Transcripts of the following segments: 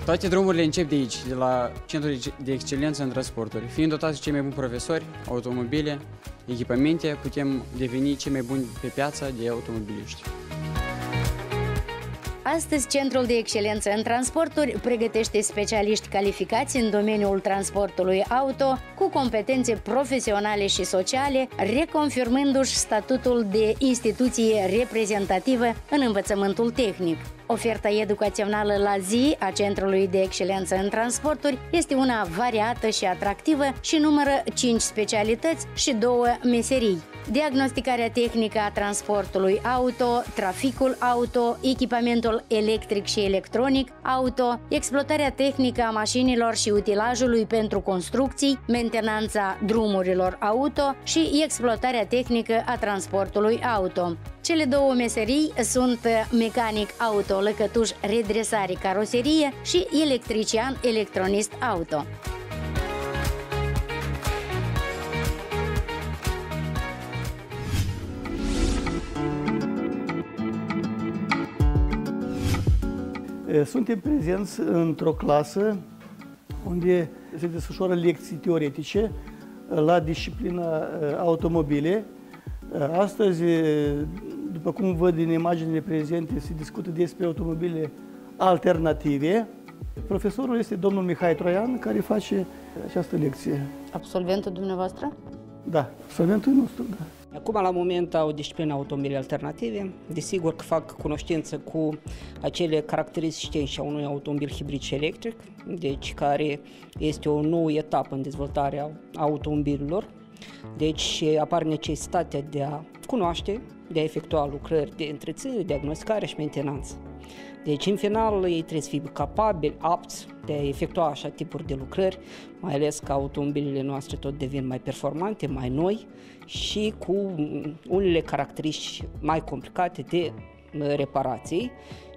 Toate drumurile încep de aici, de la Centrul de Excelență în Transporturi. Fiind dotați cei mai buni profesori, automobile, echipamente, putem deveni cei mai buni pe piața de automobiliști. Astăzi, Centrul de Excelență în Transporturi pregătește specialiști calificați în domeniul transportului auto cu competențe profesionale și sociale, reconfirmându-și statutul de instituție reprezentativă în învățământul tehnic. Oferta educațională la zi a Centrului de Excelență în Transporturi este una variată și atractivă și numără 5 specialități și 2 meserii: diagnosticarea tehnică a transportului auto, traficul auto, echipamentul electric și electronic auto, exploatarea tehnică a mașinilor și utilajului pentru construcții, mentenanța drumurilor auto și exploatarea tehnică a transportului auto. Cele 2 meserii sunt mecanic auto, lăcătuș, redresare, caroserie și electrician, electronist auto. Suntem prezenți într-o clasă unde se desfășoară lecții teoretice la disciplina automobile. Astăzi, după cum văd din imaginile prezente, se discută despre automobile alternative. Profesorul este domnul Mihai Troian, care face această lecție. Absolventul dumneavoastră? Da, absolventul nostru, da. Acum, la moment, au disciplină automobile alternative. Desigur că fac cunoștință cu acele caracteristici a unui automobil hibrid și electric, deci care este o nouă etapă în dezvoltarea automobililor. Deci apare necesitatea de a cunoaște, de a efectua lucrări de întreținere, diagnosticare și mentenanță. Deci, în final, ei trebuie să fie capabili, apți de a efectua așa tipuri de lucrări, mai ales că automobilele noastre tot devin mai performante, mai noi și cu unele caracteristici mai complicate de reparații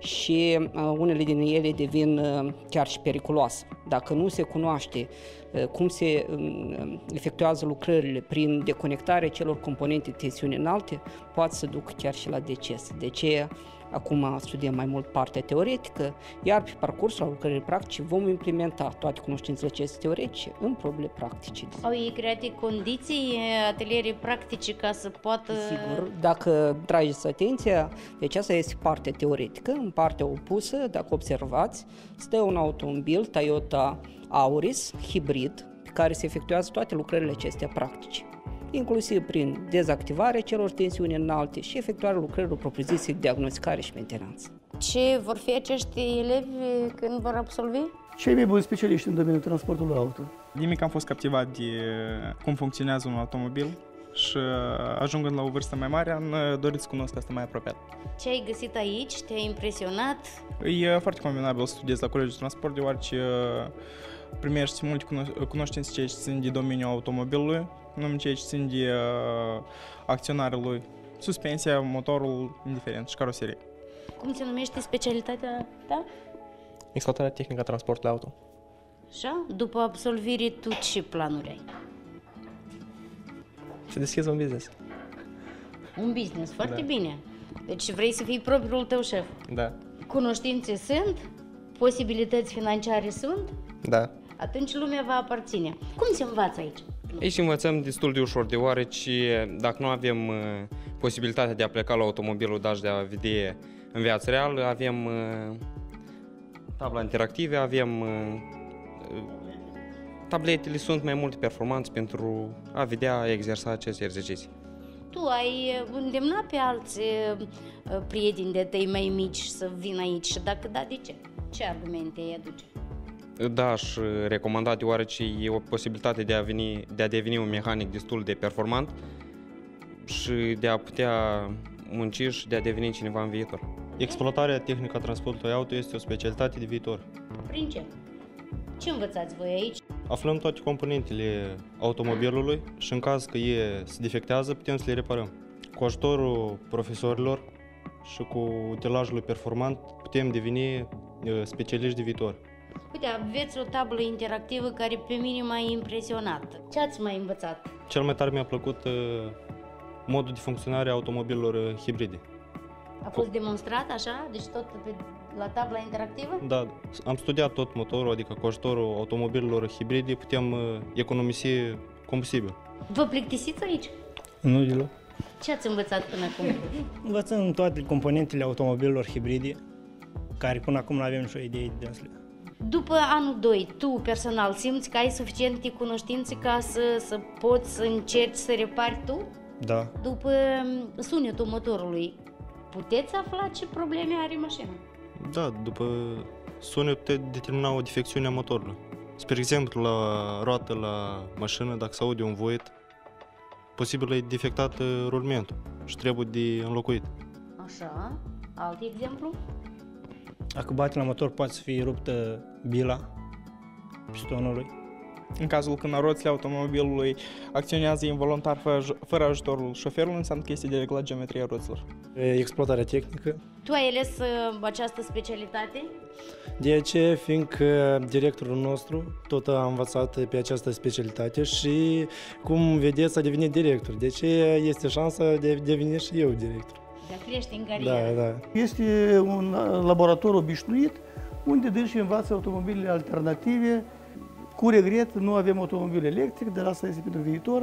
și unele din ele devin chiar și periculoase. Dacă nu se cunoaște cum se efectuează lucrările prin deconectarea celor componente de tensiune înalte, poate să ducă chiar și la deces. De ce acum studiem mai mult partea teoretică, iar pe parcursul lucrării practice vom implementa toate cunoștințele acestea teoretice în probleme practice. Au ei create condiții, ateliere practice ca să poată... Sigur, dacă trageți atenția, deci asta este partea teoretică. În partea opusă, dacă observați, stă un automobil Toyota Auris hibrid, pe care se efectuează toate lucrările acestea practice, inclusiv prin dezactivarea celor tensiuni înalte și efectuarea lucrărilor propriu-zise, diagnosticare și mentenanță. Ce vor fi acești elevi când vor absolvi? Cei mai buni specialiști în domeniul transportului auto. Din mic am fost captivat de cum funcționează un automobil și ajungând la o vârstă mai mare am dorit să cunosc asta mai apropiat. Ce ai găsit aici? Te-a impresionat? E foarte convenabil să studiez la Colegiul de Transport, deoarece primești multe cunoștințe ce țin de domeniul automobilului, numai ceea ce țin de acționarea lui, suspensia, motorul, indiferent, și caroserie. Cum se numește specialitatea ta? Exploatarea tehnică a transportului auto. Așa? După absolvire, tu ce planuri ai? Să deschizi un business. Un business, foarte Da. bine. Deci vrei să fii propriul tău șef. Da. Cunoștințe sunt, posibilități financiare sunt, Da. atunci lumea va aparține. Cum se învață aici? Aici învățăm destul de ușor, deoarece dacă nu avem posibilitatea de a pleca la automobilul dat și de a vedea în viața reală, avem tabla interactive, avem tabletele sunt mai multe performanțe pentru a vedea, exersa aceste exerciții. Tu ai îndemnat pe alți prieteni de tăi mai mici să vină aici și dacă da, de ce? Ce argumente îi aduce? Da, aș recomanda, deoarece e o posibilitate de a deveni un mehanic destul de performant și de a putea munci și de a deveni cineva în viitor. Exploatarea tehnică a transportului auto este o specialitate de viitor. Prin ce? Ce învățați voi aici? Aflăm toate componentele automobilului și în caz că e se defectează, putem să le reparăm. Cu ajutorul profesorilor și cu utilajul performant putem deveni specialiști de viitor. Uite, aveți o tablă interactivă care pe mine m-a impresionat. Ce ați mai învățat? Cel mai tare mi-a plăcut modul de funcționare a automobilelor hibride. A fost demonstrat așa? Deci tot pe La tabla interactivă? Da, am studiat tot motorul, adică cu ajutorul automobilelor hibride putem economisi combustibil. Vă plictisiți aici? Nu deloc. Ce ați învățat până acum? Învățăm toate componentele automobilelor hibride, care până acum nu avem nicio idee de dânsele. După anul 2, tu personal simți că ai suficiente cunoștințe ca să poți să încerci să repari tu? Da. După sunetul motorului, puteți afla ce probleme are mașina? Da, după sunet te determina o defecțiune a motorului. Spre exemplu, la roată la mașină, dacă se aude un voit, posibil e defectat rulmentul și trebuie de înlocuit. Așa, alt exemplu? Dacă bate la motor, poate să fie ruptă bila pistonului. În cazul când roțile automobilului acționează involuntar fără ajutorul șoferului, înseamnă că este direct la geometria roților. Exploatarea tehnică. Tu ai ales această specialitate? De ce? Fiindcă directorul nostru tot a învățat pe această specialitate și, cum vedeți, a devenit director. De ce este șansa de a deveni și eu director. De a crește în carieră. Da, da. Este un laborator obișnuit unde dânsi învață automobile alternative. Cu regret, nu avem automobil electric, dar asta este pentru viitor.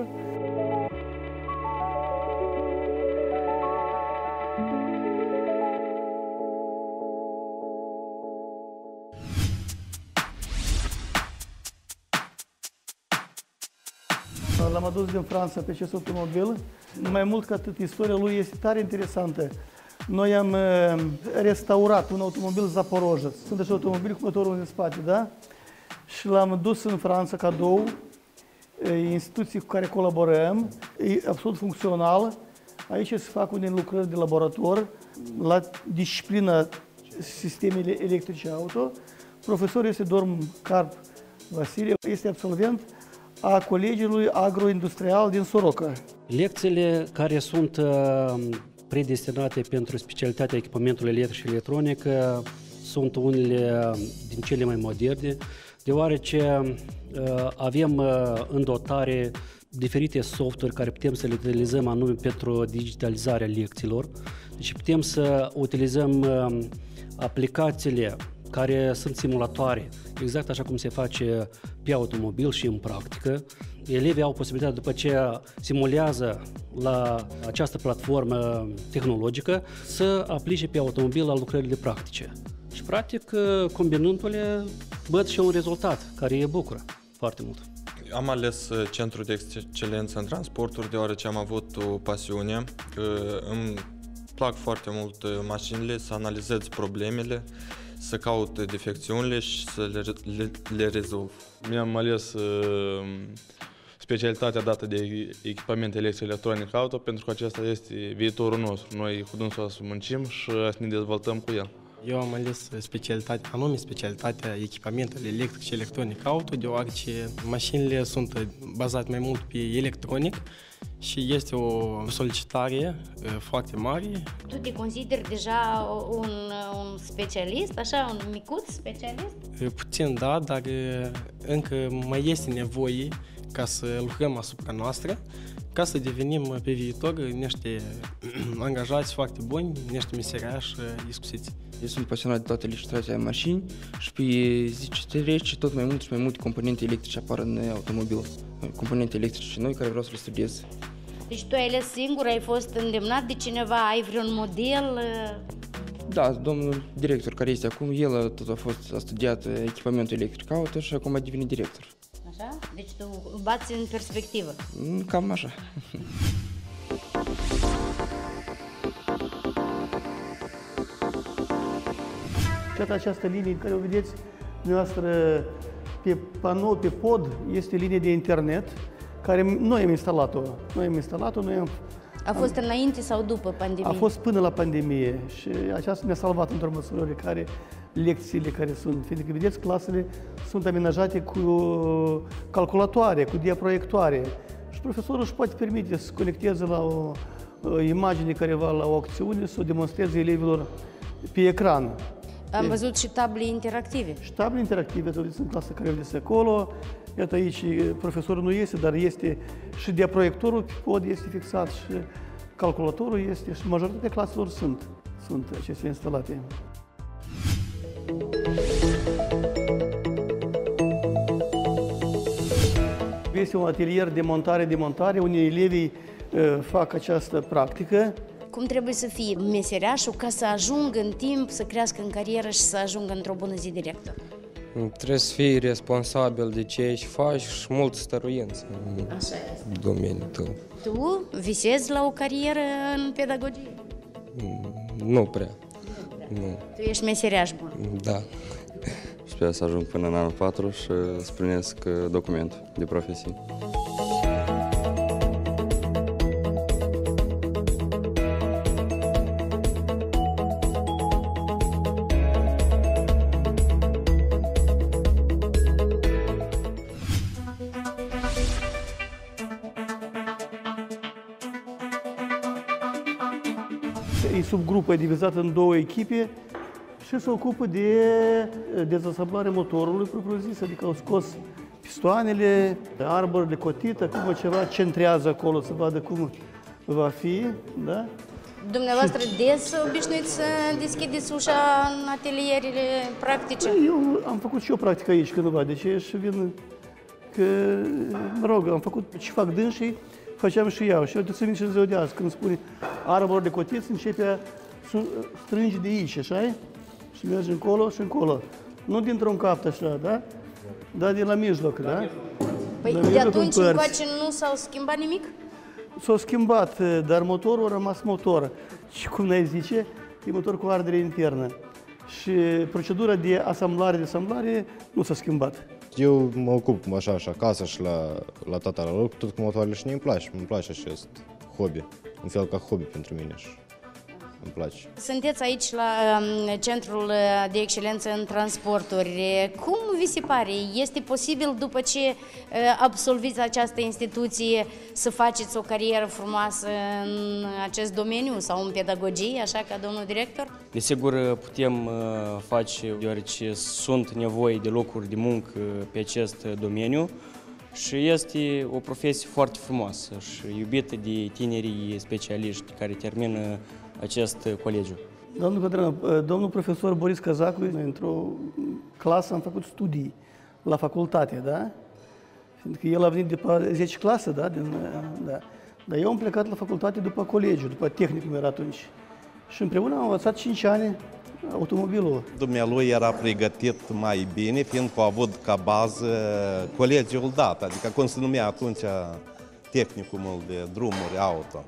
L-am adus din Franța pe acest automobil. Mai mult ca atât, istoria lui este tare interesantă. Noi am restaurat un automobil Zaporojets. Sunt așa automobil cu motorul în spate, da? Și l-am dus în Franța cadou, instituții cu care colaborăm, e absolut funcțional. Aici se fac unele lucrări de laborator la disciplina sistemele electrice auto. Profesorul este Dorm Carp Vasile, este absolvent a Colegiului Agroindustrial din Soroca. Lecțiile care sunt predestinate pentru specialitatea echipamentului electric și electronic sunt unele din cele mai moderne, deoarece avem în dotare diferite software care putem să le utilizăm anume pentru digitalizarea lecțiilor. Deci putem să utilizăm aplicațiile care sunt simulatoare, exact așa cum se face pe automobil și în practică. Elevii au posibilitatea, după ce simulează la această platformă tehnologică, să aplice pe automobil la lucrările practice. Și, practic, combinându-le, văd și un rezultat care îi bucură foarte mult. Am ales Centrul de Excelență în Transporturi deoarece am avut o pasiune. Îmi plac foarte mult mașinile, să analizez problemele, să caut defecțiunile și să le rezolv. Mi-am ales specialitatea dată de echipamente electro-electronic auto pentru că acesta este viitorul nostru. Noi cu dânsul să muncim și să ne dezvoltăm cu el. Eu am ales specialitatea echipamentelor electric și electronic auto, deoarece mașinile sunt bazate mai mult pe electronic și este o solicitare foarte mare. Tu te consideri deja un specialist, așa, un micuț specialist? Puțin, da, dar încă mai este nevoie ca să lucrăm asupra noastră, ca să devenim pe viitor niște angajați foarte buni, niște meseriași iscusiți. Eu sunt pasionat de toată ilustrația mașini și pe zi ce trece tot mai mult și mai multe componente electrice apar în automobil. Componente electrice noi care vreau să le studiez. Deci tu ai ales singur, ai fost îndemnat de cineva, ai vreun model? Da, domnul director care este acum, el tot a studiat echipamentul electric auto și acum a devenit director. Așa? Deci tu bați în perspectivă. Cam așa. Această linie care o vedeți dumneavoastră pe panou, pe pod, este linie de internet care noi am instalat-o. A fost înainte sau după pandemie? A fost până la pandemie și aceasta ne-a salvat într-o măsură care lecțiile care sunt. Fiindcă, vedeți, clasele sunt amenajate cu calculatoare, cu diaproiectoare și profesorul își poate permite să conecteze la o imagine careva, la o acțiune, să o demonstreze elevilor pe ecran. Am văzut și table interactive. Și table interactive, vedeți în clasă care vedeți acolo. Iată aici, profesorul nu este, dar este și diaproiectorul pe pod este fixat și calculatorul este și majoritatea claselor sunt acestea instalate. Este un atelier de montare-demontare, unde elevii fac această practică. Cum trebuie să fie meseriașul ca să ajungă în timp, să crească în carieră și să ajungă într-o bună zi director? Trebuie să fii responsabil de ce ești faci și mult stăruință în domeniul tău. Tu visezi la o carieră în pedagogie? Nu prea. Nu. Tu ești meseriaș bun? Da. Sper să ajung până în anul 4 și să primesc documentul de profesie. E subgrupă, e divizată în 2 echipe și se ocupă de dezasamblarea motorului propriu-zis, adică au scos pistoanele, arborul de cotită, acum ceva centrează acolo să vadă cum va fi, da? Dumneavoastră des obișnuiți să deschideți ușa în atelierile practice? Eu am făcut și eu practică aici cândva, deci și vin că, mă rog, am făcut ce fac dânsii, făceam și eu. Și eu să vin și în ziua de azi, când spune arborul de cotiță, începe a strânge de aici, așa și merge încolo și încolo. Nu dintr-un cap, așa, da? Dar de la mijloc, da? Păi de atunci încoace nu s-au schimbat nimic? S-au schimbat, dar motorul a rămas motor. Și cum ne zice, e motor cu ardere internă. Și procedura de asamblare nu s-a schimbat. Eu mă ocup așa și acasă și la tata la loc, tot cu motoarele și îmi place acest hobby, un fel ca hobby pentru mine și îmi place. Sunteți aici la Centrul de Excelență în Transporturi. Cum vi se pare? Este posibil după ce absolviți această instituție să faceți o carieră frumoasă în acest domeniu sau în pedagogie, așa ca domnul director? Desigur putem face, deoarece sunt nevoi de locuri de muncă pe acest domeniu și este o profesie foarte frumoasă și iubită de tinerii specialiști care termină acest colegiu. Domnul Cătăran, domnul profesor Boris Cazacu, noi într-o clasă am făcut studii la facultate, da? Fiindcă el a venit după 10 clasă, da? Da. Dar eu am plecat la facultate după colegiu, după tehnicum era atunci. Și împreună am învățat 5 ani automobilul. Dumnealui era pregătit mai bine, fiindcă a avut ca bază colegiul dat, adică cum se numea atunci tehnicumul de drumuri auto.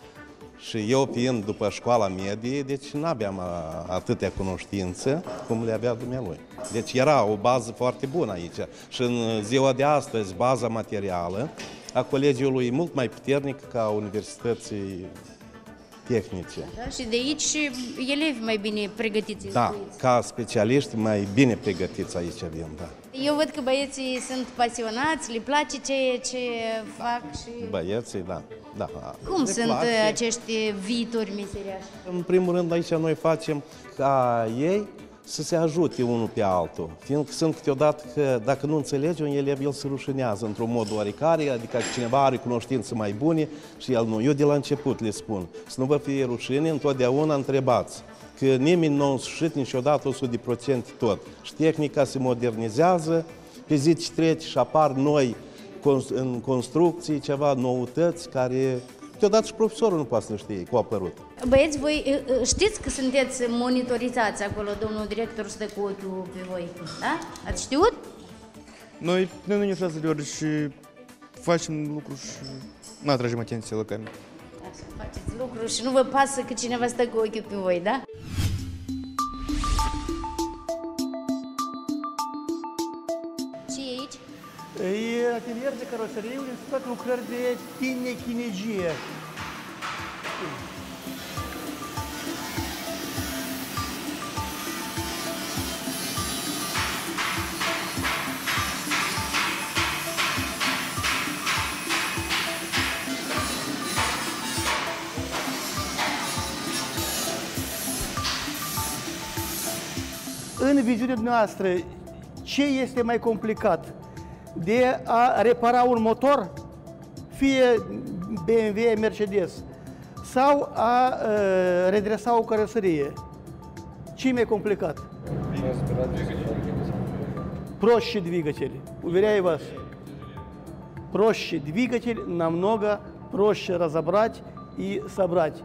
Și eu, fiind după școala medie, deci nu aveam atâtea cunoștințe cum le avea dumnealui. Deci era o bază foarte bună aici. Și în ziua de astăzi, baza materială a colegiului e mult mai puternică ca a universității tehnice. Da? Și de aici elevi mai bine pregătiți. Da, ca specialiști mai bine pregătiți aici vin, da. Eu văd că băieții sunt pasionați, le place ce fac și... Băieții, da. Da, cum sunt acești viitori meseriași? În primul rând, aici noi facem ca ei să se ajute unul pe altul. Fiindcă sunt câteodată că dacă nu înțelege un elev, el se rușinează într-un mod oarecare, adică cineva are cunoștințe mai bune și el nu. Eu de la început le spun, să nu vă fie rușine, întotdeauna întrebați. Că nimeni nu a însușit niciodată 100% tot. Și tehnica se modernizează, pe zi ce trece și apar noi în construcții, ceva noutăți care câteodată și profesorul nu poate să știe cum a apărut. Băieți, voi știți că sunteți monitorizați acolo, domnul director stă cu ochiul pe voi, da? Ați știut? Noi nu ne interesează deoarece facem lucruri și nu atragem atenție la cameră. Așa, faceți lucruri și nu vă pasă că cineva stă cu ochiul pe voi, da? Ce e aici? E atelier de caroserie unde se fac lucrări de tinechinegie. În viziunea noastră, ce este mai complicat? De a repara un motor, fie BMW, Mercedes, sau a redresa o caroserie? Ce e mai complicat? Проще двигатели. Уверяю вас. проще двигатель, намного проще разобрать и собрать.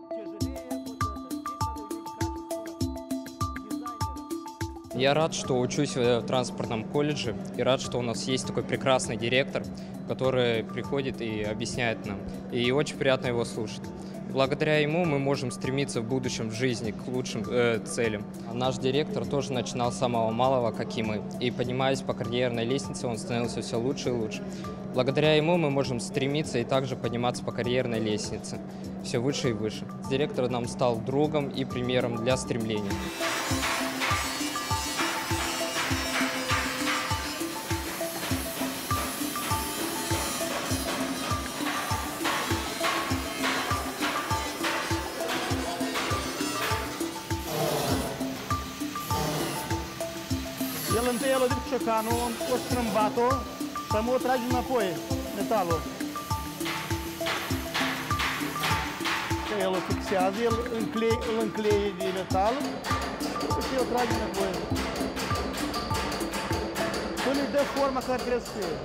Я рад, что учусь в транспортном колледже, и рад, что у нас есть такой прекрасный директор, который приходит и объясняет нам. И очень приятно его слушать. Благодаря ему мы можем стремиться в будущем в жизни к лучшим целям. Наш директор тоже начинал с самого малого, как и мы. И поднимаясь по карьерной лестнице, он становился все лучше и лучше. Благодаря ему мы можем стремиться и также подниматься по карьерной лестнице все выше и выше. Директор нам стал другом и примером для стремления. El întâi a lovit cu ciocanul, a strâmbat-o și am o trage înapoi metalul. El o fixează, el îl încleie de metal și el o trage înapoi. Până îi dă forma care trebuie să fie.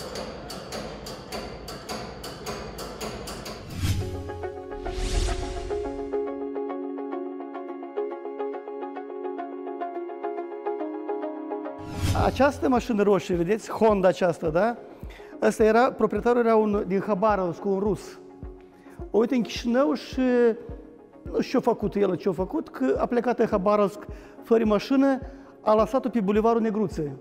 Această mașină roșie, vedeți, Honda aceasta, da? Asta era, proprietarul era din Habarovsk, un rus. O uite în Chișinău și nu știu ce-a făcut el, ce-a făcut, că a plecat în Habarovsk fără mașină, a lăsat-o pe bulevardul Negruței.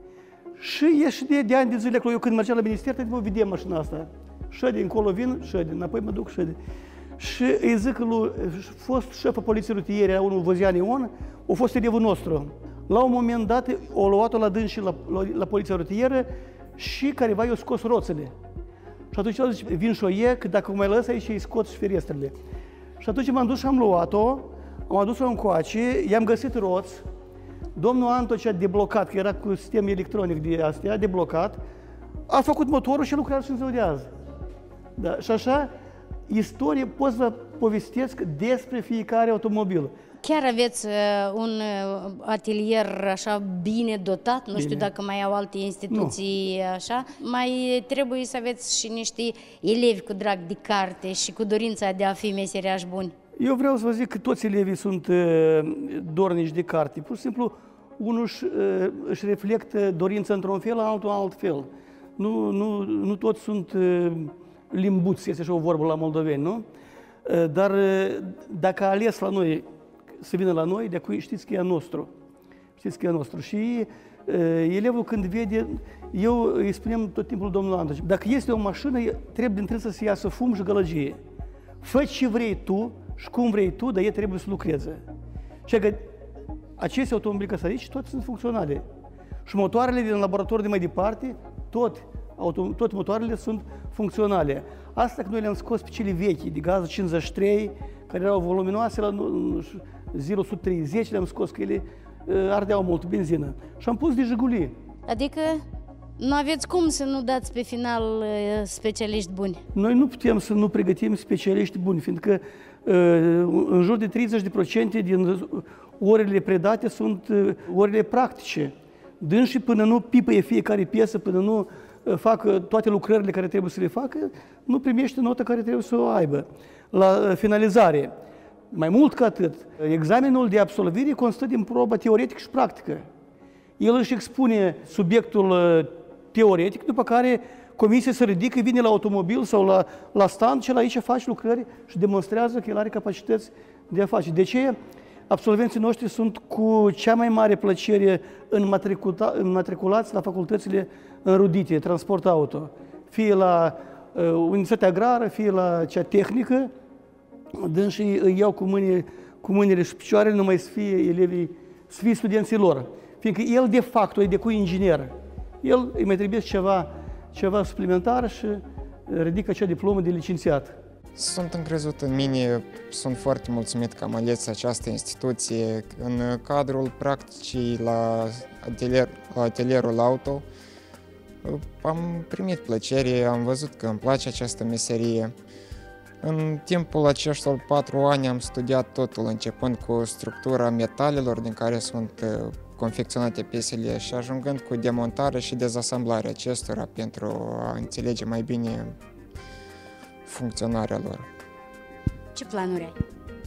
Și e și de ani de zile acolo, eu când mergeam la minister, trebuie vedem mașina asta. Și de încolo vin, și de înapoi mă duc, și de. Și îi zic lui, fost șeful poliției rutiere, era unul Vozian Ion, a fost elevul nostru. La un moment dat, o luat-o la dânsii la poliția rutieră și careva i-a scos roțele. Și atunci el zice, vin și o ie, că dacă o mai lăs aici, îi scot și ferestrele. Și atunci m-am dus și am luat-o, am adus-o încoace, i-am găsit roți. Domnul Antoci a deblocat, că era cu sistem electronic de astea, a deblocat, a făcut motorul și a lucrat și în ziua de azi. Da, și așa, istorie pot să vă povestesc despre fiecare automobil. Chiar aveți un atelier așa bine dotat? Nu știu dacă mai au alte instituții așa. Mai trebuie să aveți și niște elevi cu drag de carte și cu dorința de a fi meseriași buni. Eu vreau să vă zic că toți elevii sunt dornici de carte. Pur și simplu, unul își reflectă dorința într-un fel, altul altfel. Nu toți sunt limbuți, este așa o vorbă la moldoveni, nu? Dar dacă a ales la noi să vină la noi, de acum știți că e a nostru. Știți că e a nostru. Și elevul când vede, eu îi spunem tot timpul domnul Antoci, dacă este o mașină, trebuie să se iasă fum și gălăgie. Fă ce vrei tu și cum vrei tu, dar ei trebuie să lucreze. Și că aceste automobile care sunt aici, toate sunt funcționale. Și motoarele din laborator de mai departe, toate motoarele sunt funcționale. Asta că noi le-am scos pe cele vechi, de gază 53, care erau voluminoase la 0,130, le-am scos că ele ardeau mult benzină. Și am pus de Jiguli. Adică nu aveți cum să nu dați pe final specialiști buni? Noi nu putem să nu pregătim specialiști buni, fiindcă în jur de 30% din orele predate sunt orele practice. Dânsii până nu pipăie fiecare piesă, până nu facă toate lucrările care trebuie să le facă, nu primește nota care trebuie să o aibă. La finalizare, mai mult ca atât, examenul de absolvire constă din probă teoretică și practică. El își expune subiectul teoretic, după care comisia se ridică, vine la automobil sau la stand și el aici face lucrări și demonstrează că el are capacități de a face. De ce absolvenții noștri sunt cu cea mai mare plăcere înmatriculați la facultățile înrudite, transport auto, fie la Universitatea Agrară, fie la cea tehnică, dânsii îi iau cu mâinile și picioarele, numai să fie elevii, să fie studenții lor. Fiindcă el, de fapt, e de cu inginer. El îi mai trebuie ceva suplimentar și ridică acea diplomă de licențiat. Sunt încrezut în mine, sunt foarte mulțumit că am ales această instituție. În cadrul practicii la atelierul auto am primit plăcere, am văzut că îmi place această meserie. În timpul acestor 4 ani am studiat totul, începând cu structura metalelor din care sunt confecționate piesele și ajungând cu demontarea și dezasamblarea acestora pentru a înțelege mai bine funcționarea lor. Ce planuri ai?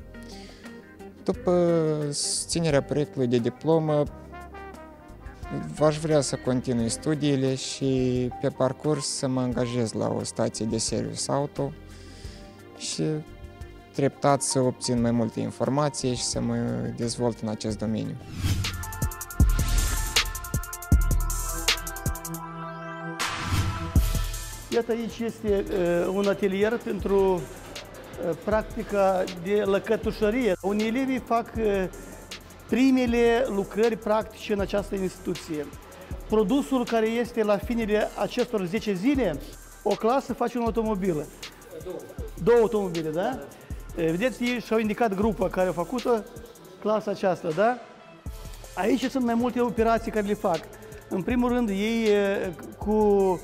După susținerea proiectului de diplomă, aș vrea să continui studiile și pe parcurs să mă angajez la o stație de service auto și treptat să obțin mai multe informații și să mă dezvolt în acest domeniu. Iată, aici este un atelier pentru practica de lăcătușărie. Unii elevi fac primele lucrări practice în această instituție. Produsul care este la finele acestor 10 zile, o clasă face un automobil. Două automobile, da? Vedeți, ei și-au indicat grupa care a făcut-o, clasa aceasta, da? Aici sunt mai multe operații care le fac. În primul rând, ei cu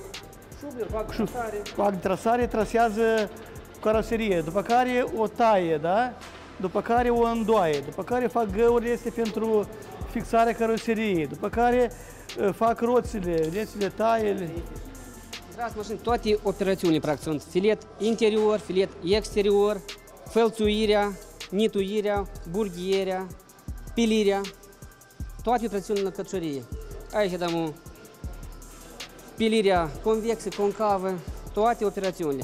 trasare trasează caroserie, după care o taie, da? După care o îndoaie, după care fac găurile este pentru fixarea caroseriei, după care fac roțile, vedeți, le taie. Toate operațiunile, practic, sunt filet interior, filet exterior, fălțuirea, nituirea, burghierea, pilirea, toate operațiunile în lăcătușărie. Aici dăm o pilirea convexă, concavă, toate operațiunile.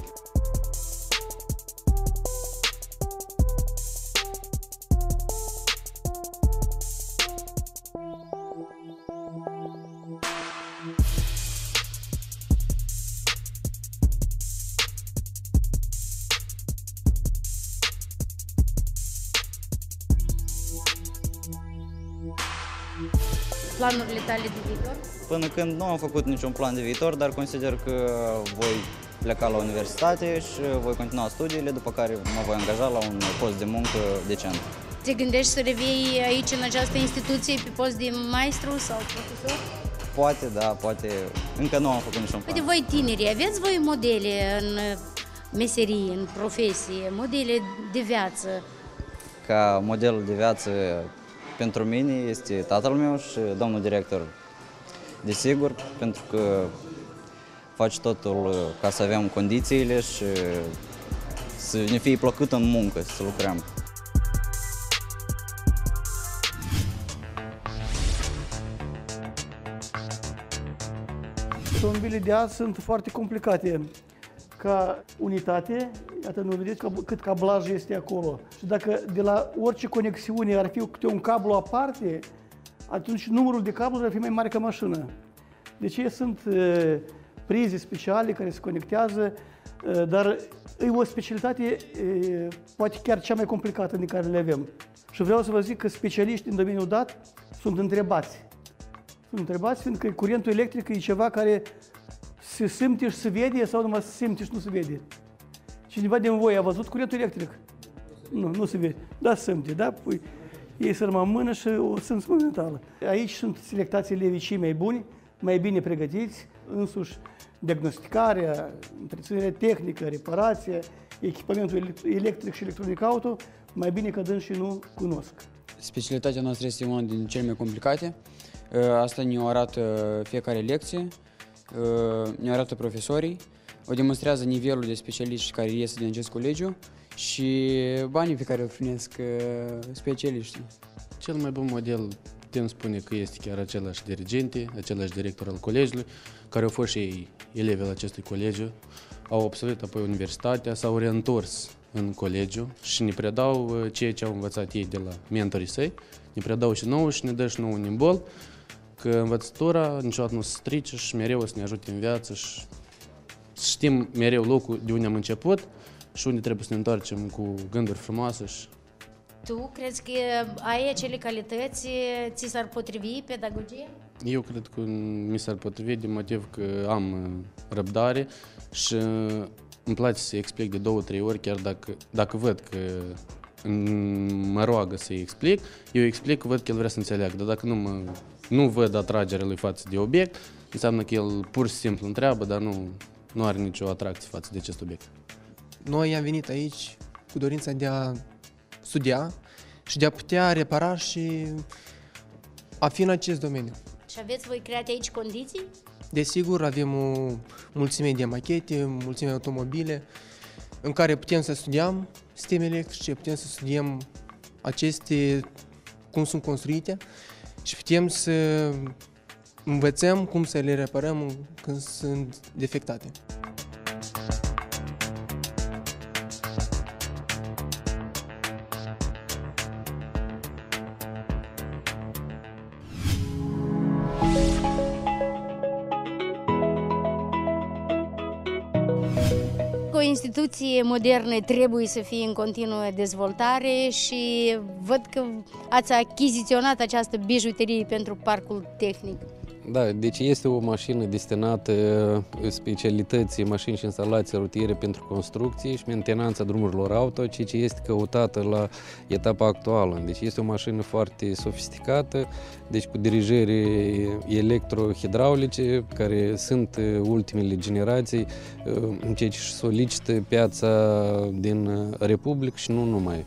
Planurile tale de viitor? Până când nu am făcut niciun plan de viitor, dar consider că voi pleca la universitate și voi continua studiile, după care mă voi angaja la un post de muncă decent. Te gândești să revii aici, în această instituție, pe post de maestru sau profesor? Poate, da, poate. Încă nu am făcut niciun plan. Uite, voi tineri, aveți voi modele în meserie, în profesie, modele de viață? Ca model de viață pentru mine este tatăl meu și domnul director. Desigur, pentru că faci totul ca să avem condițiile și să ne fie plăcut în muncă, să lucrăm. Automobilele de azi sunt foarte complicate. Ca unitate, iată, nu vedeți cât cablaj este acolo. Și dacă de la orice conexiune ar fi câte un cablu aparte, atunci numărul de cabluri ar fi mai mare ca mașină. Deci sunt prize speciale care se conectează, dar e o specialitate poate chiar cea mai complicată din care le avem. Și vreau să vă zic că specialiști în domeniul dat sunt întrebați. Sunt întrebați fiindcă curentul electric e ceva care se simte și se vede sau numai se simte și nu se vede. Cineva din voi a văzut curentul electric? Nu se vede. Da, se simte, da? Păi, ei să rămân în mână și o simți momentală. Aici sunt selectați elevii cei mai buni, mai bine pregătiți, însuși diagnosticarea, întreținerea tehnică, reparația, echipamentul electric și electronic auto, mai bine că dâns și nu cunosc. Specialitatea noastră este una din cele mai complicate. Asta ne arată fiecare lecție, ne arată profesorii, o demonstrează nivelul de specialiști care ies din acest colegiu și banii pe care îl primesc specialiștii. Cel mai bun model putem spune că este chiar același dirigente, același director al colegiului, care au fost și ei elevi al acestui colegiu, au absolvit apoi universitatea, s-au reîntors în colegiu și ne predau ceea ce au învățat ei de la mentorii săi, ne predau și nouă și ne dă și nouă un imbol, că învățătura niciodată nu se strice și mereu o să ne ajute în viață și știm mereu locul de unde am început și unde trebuie să ne întoarcem cu gânduri frumoase. Tu crezi că ai acele calități, ți s-ar potrivi pedagogia? Eu cred că mi s-ar potrivi din motiv că am răbdare și îmi place să explic de 2-3 ori, chiar dacă văd că mă roagă să-i explic, eu explic, văd că el vrea să înțeleagă, dar dacă nu văd atragerea lui față de obiect, înseamnă că el pur și simplu întreabă, dar nu are nicio atracție față de acest obiect. Noi am venit aici cu dorința de a studia și de a putea repara și a fi în acest domeniu. Și aveți voi create aici condiții? Desigur, avem o mulțime de machete, mulțime de automobile în care putem să studiem sisteme electrice, putem să studiem aceste, cum sunt construite și putem să învățăm cum să le reparăm când sunt defectate. O instituție modernă trebuie să fie în continuă dezvoltare și văd că ați achiziționat această bijuterie pentru parcul tehnic. Da, deci este o mașină destinată specialității mașini și instalații rutiere pentru construcție și mentenanța drumurilor auto, ceea ce este căutată la etapa actuală. Deci este o mașină foarte sofisticată, deci cu dirijări electrohidraulice, care sunt ultimele generații, în ceea ce solicită piața din Republică și nu numai.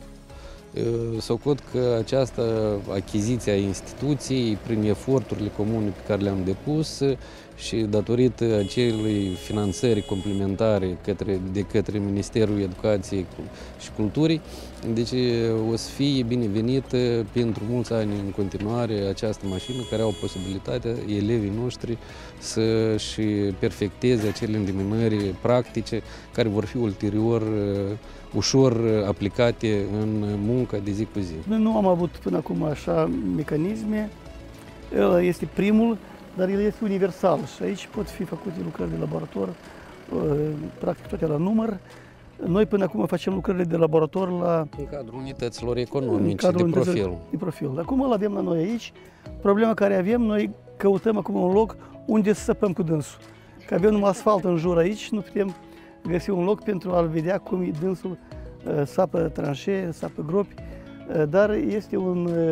Socot că această achiziție a instituției, prin eforturile comune pe care le-am depus și datorită acelei finanțări complementare de către Ministerul Educației și Culturii, deci o să fie binevenită pentru mulți ani în continuare această mașină, care au posibilitatea elevii noștri să-și perfecteze acele îndemânări practice care vor fi ulterior ușor aplicate în munca de zi cu zi. Noi nu am avut până acum așa mecanisme, el este primul, dar el este universal și aici pot fi făcute lucrări de laborator, practic toate la număr. Noi până acum facem lucrările de laborator în cadrul unităților economice de profil. Acum îl avem la noi aici. Problema care avem, noi căutăm acum un loc unde să săpăm cu dânsul. Că avem numai asfalt în jur aici, nu putem găsi un loc pentru a-l vedea cum dânsul sapă tranșee, sapă gropi, dar este o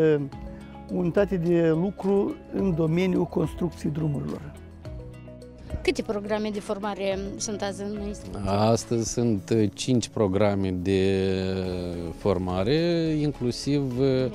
unitate de lucru în domeniul construcției drumurilor. Câte programe de formare sunt azi în instituție? Astăzi sunt 5 programe de formare, inclusiv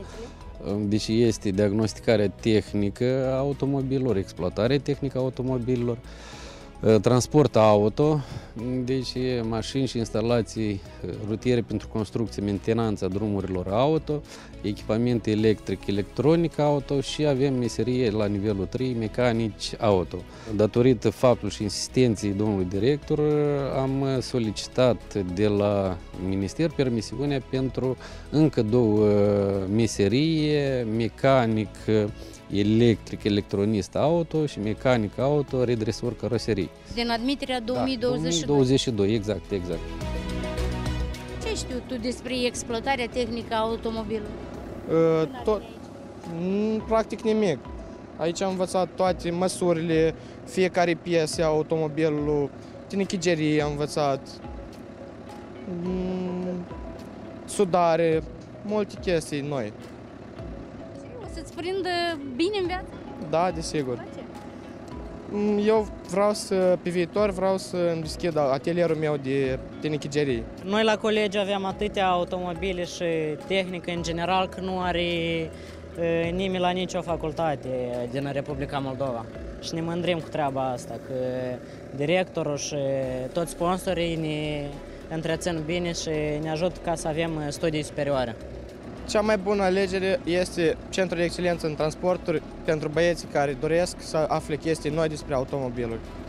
deci este diagnosticarea tehnică a automobililor, exploatarea tehnică a automobililor, transport auto, deci mașini și instalații rutiere pentru construcție, mentenanța drumurilor auto, echipamente electric, electronic auto și avem meserie la nivelul 3, mecanici auto. Datorită faptului și insistenței domnului director, am solicitat de la Minister permisiunea pentru încă 2 meserie, mecanic electric, electronist auto și mecanic auto, redresor caroserii. Din admiterea 2022? 2022, exact. Ce știu tu despre exploatarea tehnică a automobilului? Practic nimic. Aici am învățat toate măsurile, fiecare piesă a automobilului, tinichigerie am învățat, sudare, multe chestii noi. O să-ți prindă bine în viață? Da, desigur. Eu vreau pe viitor vreau să îmi deschid atelierul meu de tinichigerie. Noi la colegi aveam atâtea automobile și tehnică în general că nu are nimeni la nicio facultate din Republica Moldova. Și ne mândrim cu treaba asta, că directorul și toți sponsorii ne întrețin bine și ne ajută ca să avem studii superioare. Cea mai bună alegere este Centrul de Excelență în Transporturi pentru băieții care doresc să afle chestii noi despre automobiluri.